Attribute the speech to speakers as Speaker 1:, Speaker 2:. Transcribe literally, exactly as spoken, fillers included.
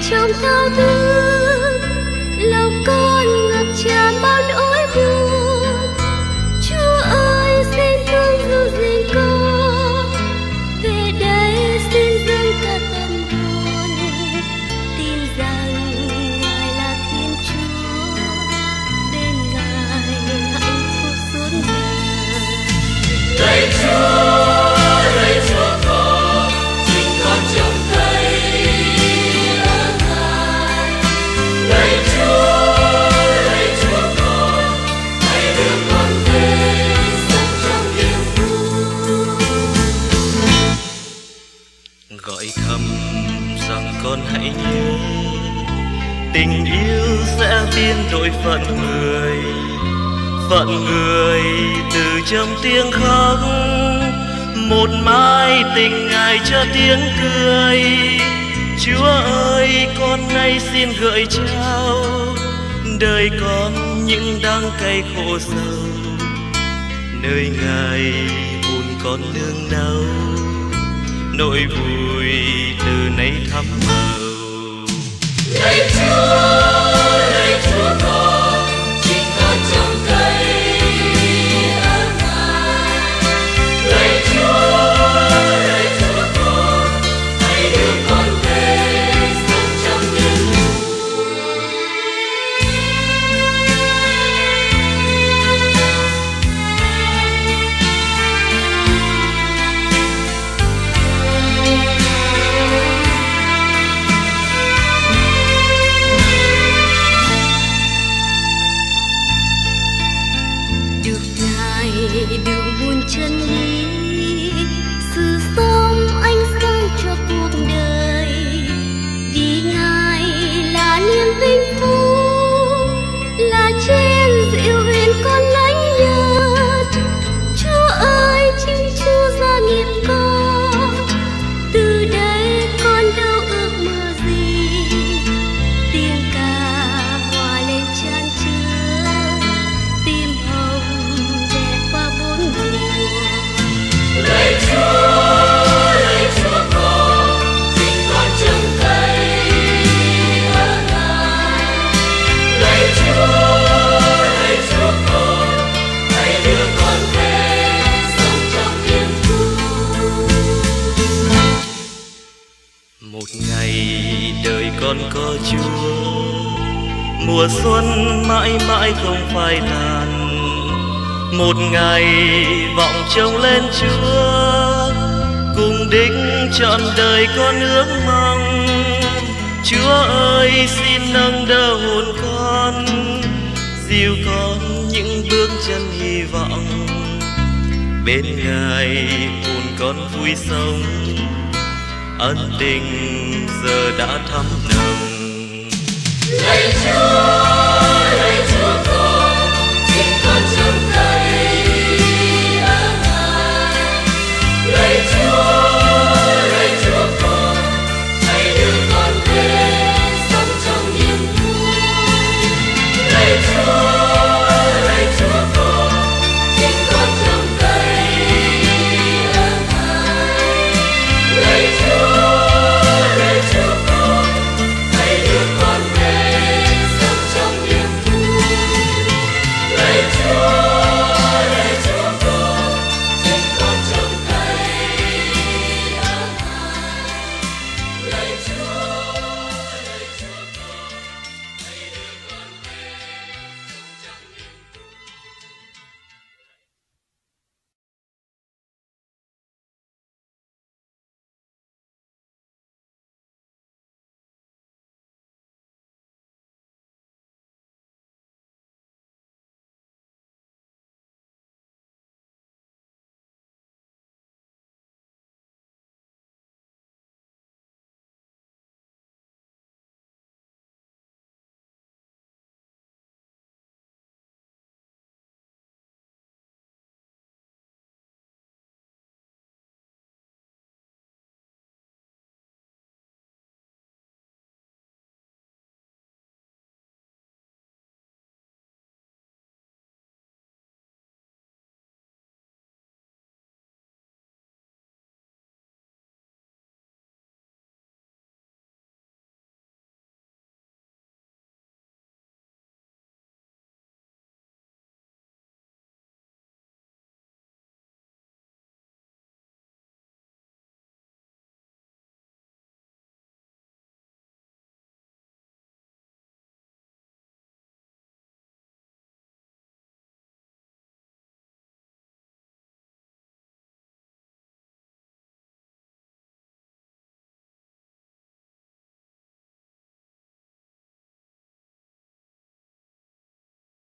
Speaker 1: trong thao thức, lòng con ngập tràn bao nỗi buồn. Chúa ơi xin thương dịu gìn con, về đây xin dâng cả tâm hồn, tin rằng Ngài là Thiên Chúa, bên Ngài hạnh phúc suốt đời.
Speaker 2: Lạy Chúa, lạy Chúa con, xin con trông thấy ở Ngài. Lạy Chúa, lạy Chúa con, hãy đưa con về sống trong niềm vui.
Speaker 3: Gọi thầm rằng con hãy nhớ, tình yêu sẽ biến đổi phận người. Phận người từ trong tiếng khóc, một mai tình Ngài cho tiếng cười. Chúa ơi con nay xin gợi trao đời con những đắng cay khổ sầu, nơi Ngài buồn con nương náu, nỗi vui từ nay thắm màu.
Speaker 2: Lạy Chúa, lạy Chúa con, xin con trông thấy ở Ngài. Lạy Chúa, lạy Chúa con, hãy đưa con về sống trong niềm vui.
Speaker 1: Được Ngài đường buồn chân lý, sự sống ánh sáng cho cuộc đời. Vì Ngài là niềm vinh phúc, là trên dịu huyền con lãnh nhất. Chúa ơi chính Chúa gia nghiệp con, từ đây con đâu ước mơ gì. Tiếng ca hòa lên chan chứa, tim hồng đẹp qua bốn mùa.
Speaker 2: Lạy Chúa, lạy Chúa con, xin con trông thấy ở Ngài. Lạy Chúa, lạy Chúa con, hãy đưa con về sống trong niềm vui.
Speaker 3: Một ngày đời con có Chúa, mùa xuân mãi mãi không phai tàn. Một ngày vọng trông lên Chúa, cùng đích trọn đời con ước mong. Chúa ơi xin nâng đỡ hồn con, dìu con những bước chân hy vọng. Bên Ngài hồn con vui sống, ân tình giờ đã thắm nồng.
Speaker 2: Lạy Chúa,